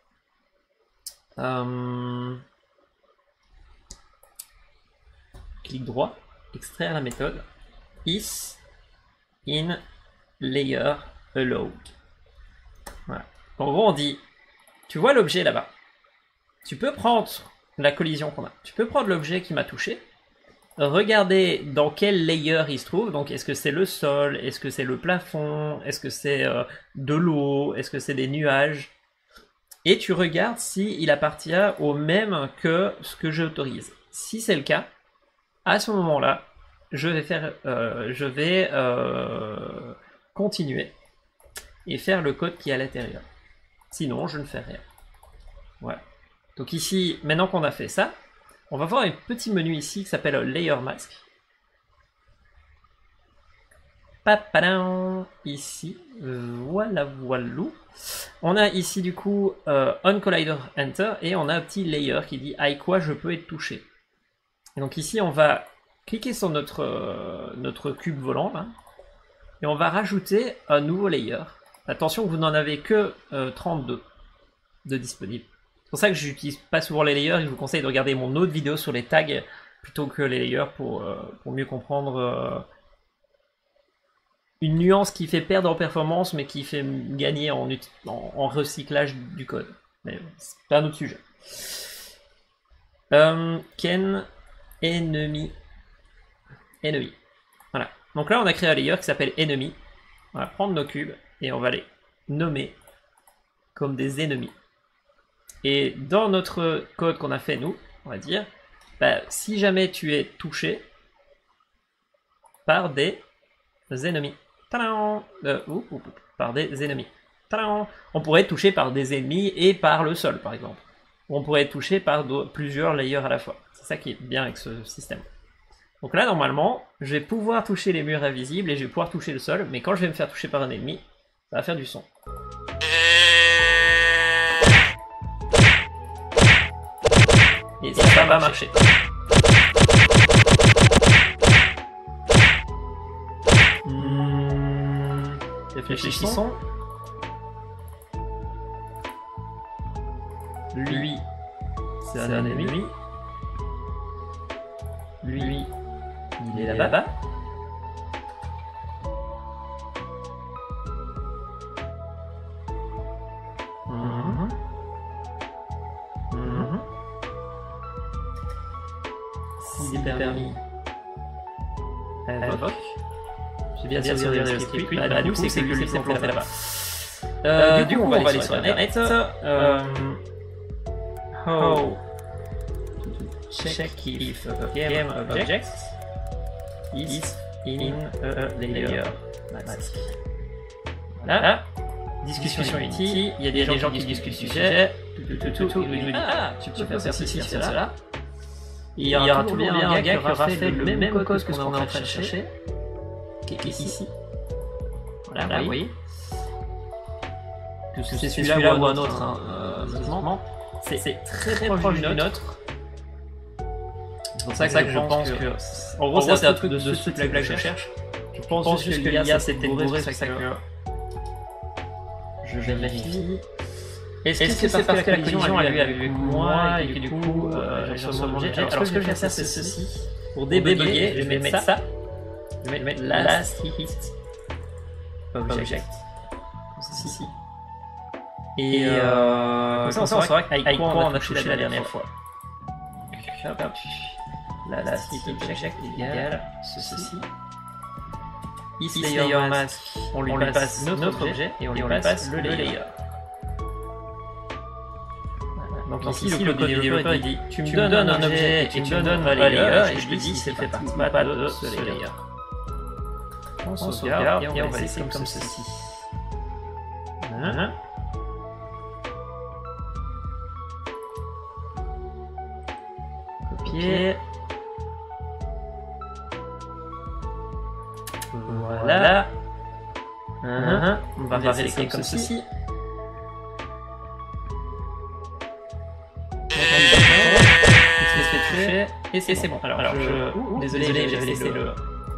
Clic droit, extraire la méthode. Is in layer allowed. Voilà. En gros, on dit, tu vois l'objet là-bas. Tu peux prendre la collision qu'on a. Tu peux prendre l'objet qui m'a touché, regarder dans quel layer il se trouve. Donc, est-ce que c'est le sol? Est-ce que c'est le plafond? Est-ce que c'est de l'eau? Est-ce que c'est des nuages? Et tu regardes s'il appartient au même que ce que j'autorise. Si c'est le cas, à ce moment-là, je vais continuer et faire le code qui est à l'intérieur. Sinon, je ne fais rien. Voilà. Donc ici, maintenant qu'on a fait ça, on va voir un petit menu ici qui s'appelle Layer Mask. Papadam, ici, voilà. On a ici du coup On Collider Enter et on a un petit layer qui dit avec quoi je peux être touché. Et donc ici, on va cliquer sur notre cube volant là, et on va rajouter un nouveau layer. Attention que vous n'en avez que 32 de disponibles. C'est pour ça que je n'utilise pas souvent les layers et je vous conseille de regarder mon autre vidéo sur les tags plutôt que les layers pour mieux comprendre une nuance qui fait perdre en performance mais qui fait gagner en recyclage du code. Mais c'est pas un autre sujet. Ken enemy. Voilà. Donc là on a créé un layer qui s'appelle enemy. On va prendre nos cubes et on va les nommer comme des ennemis. Et dans notre code qu'on a fait nous, on va dire, si jamais tu es touché par des ennemis, par des ennemis, on pourrait être touché par des ennemis et par le sol par exemple. Ou on pourrait être touché par plusieurs layers à la fois. C'est ça qui est bien avec ce système. Donc là normalement, je vais pouvoir toucher les murs invisibles et je vais pouvoir toucher le sol, mais quand je vais me faire toucher par un ennemi, ça va faire du son. Et ça va marcher. Réfléchissons. Lui, c'est un ennemi. Lui, il est là-bas. Si c'est permis, invoque. J'ai bien sûr dire le script. La nous, c'est que lui s'est planté là-bas. Du coup, on va aller sur la net. How to check if a game object is in a layer mask. Voilà. Discussion Unity. Il y a des gens qui discutent du sujet. Ah, tu peux faire ceci, cela. Il y aura toujours bien un gars qui aura fait le même code que ce qu'on est en train de chercher, qui est ici. Voilà, vous voyez. que c'est celui-là ou un autre, hein, c'est très proche d'une autre. C'est pour ça que je pense que... En gros, c'est un truc de ce type-là que je cherche. Je pense juste que l'IA c'était bourré, c'est ça que... Je vérifie. Est-ce que c'est parce que la collision a eu avec moi et que du coup j'ai reçu mon objet? Alors ce que je vais faire c'est ceci. Pour débugger, je vais mettre ça. Je vais mettre last hit object. Ceci. Et comme ça on saura avec quoi on a touché la dernière fois. La last hit object égale ceci. Is layer mask, on lui passe notre objet et on lui passe le layer. Donc ici le code du développeur il dit tu me donnes un objet et tu me donnes un layer et je te dis si ça fait partie pas de ce layer. On sauvegarde et on va laisser comme ceci. Copier. Voilà. On va vérifier comme ceci. Et c'est bon. Alors désolé, j'avais laissé le...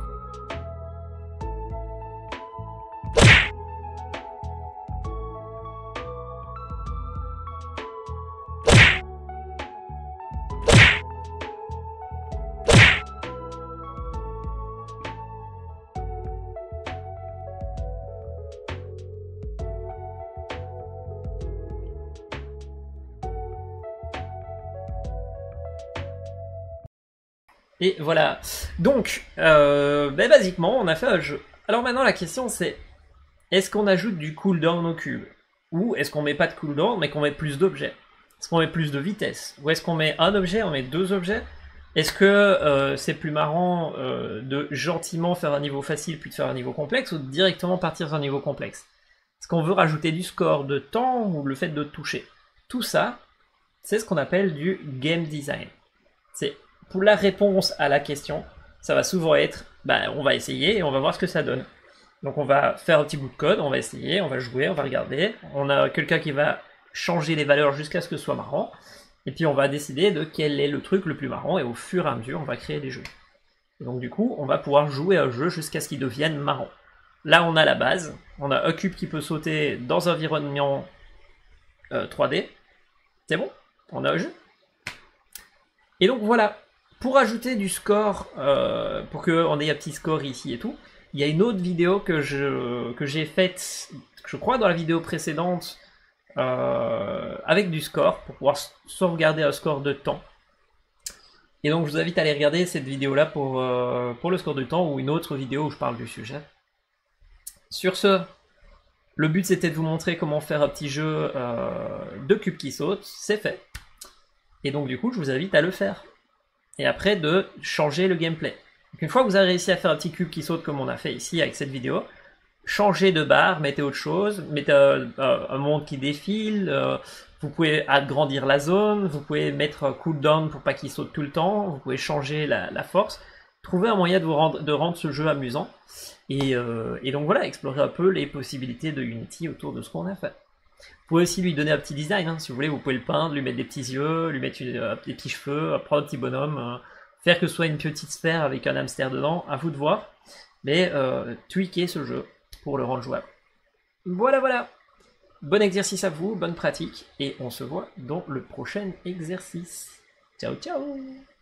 Et voilà. Donc, basiquement, on a fait un jeu. Alors maintenant, la question c'est, est-ce qu'on ajoute du cooldown au cube? Ou est-ce qu'on met pas de cooldown, mais qu'on met plus d'objets? Est-ce qu'on met plus de vitesse? Ou est-ce qu'on met un objet, on met deux objets? Est-ce que c'est plus marrant de gentiment faire un niveau facile puis de faire un niveau complexe, ou de directement partir sur un niveau complexe? Est-ce qu'on veut rajouter du score, de temps, ou le fait de toucher? Tout ça, c'est ce qu'on appelle du game design. C'est pour la réponse à la question, ça va souvent être, on va essayer et on va voir ce que ça donne. Donc on va faire un petit bout de code, on va essayer, on va jouer, on va regarder. On a quelqu'un qui va changer les valeurs jusqu'à ce que ce soit marrant. Et puis on va décider de quel est le truc le plus marrant et au fur et à mesure on va créer des jeux. Et donc du coup on va pouvoir jouer à un jeu jusqu'à ce qu'il devienne marrant. Là on a la base, on a un cube qui peut sauter dans un environnement 3D. C'est bon, on a un jeu. Et donc voilà. Pour ajouter du score, pour qu'on ait un petit score ici et tout, il y a une autre vidéo que j'ai faite, je crois dans la vidéo précédente, avec du score, pour pouvoir sauvegarder un score de temps. Et donc je vous invite à aller regarder cette vidéo-là pour le score de temps, ou une autre vidéo où je parle du sujet. Sur ce, le but c'était de vous montrer comment faire un petit jeu de cubes qui sautent, c'est fait. Et donc du coup je vous invite à le faire. Et après de changer le gameplay. Donc une fois que vous avez réussi à faire un petit cube qui saute comme on a fait ici avec cette vidéo, changez de barre, mettez autre chose, mettez un monde qui défile, vous pouvez agrandir la zone, vous pouvez mettre un cooldown pour pas qu'il saute tout le temps, vous pouvez changer la force, trouver un moyen de rendre ce jeu amusant, et donc voilà, explorer un peu les possibilités de Unity autour de ce qu'on a fait. Vous pouvez aussi lui donner un petit design, hein, si vous voulez, vous pouvez le peindre, lui mettre des petits yeux, lui mettre des petits cheveux, prendre un petit bonhomme, faire que ce soit une petite sphère avec un hamster dedans, à vous de voir, mais tweaker ce jeu pour le rendre jouable. Voilà. Bon exercice à vous, bonne pratique, et on se voit dans le prochain exercice. Ciao ciao.